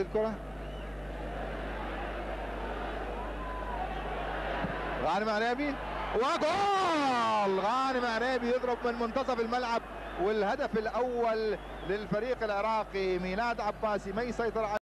الكرة. غانم عريبي وجول! غانم عريبي يضرب من منتصف الملعب، والهدف الأول للفريق العراقي. ميلاد عباسي ما يسيطر